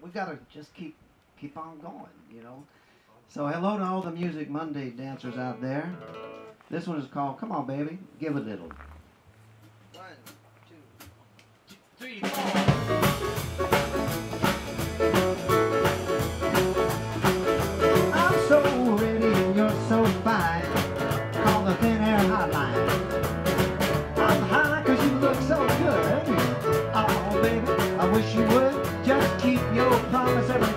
we gotta just keep on going, you know. So hello to all the Music Monday dancers out there. This one is called "Come On Baby, Give a Little." 1, 2, 3, 4. I'm so ready and you're so fine. Call the Thin Air Hotline. I'm high 'cause you look so good. Oh baby, I wish you would just keep your promise every